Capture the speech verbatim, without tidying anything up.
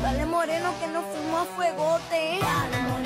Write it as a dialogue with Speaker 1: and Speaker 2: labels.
Speaker 1: Dale moreno que nos fuimos a fuegote.
Speaker 2: Dale moreno.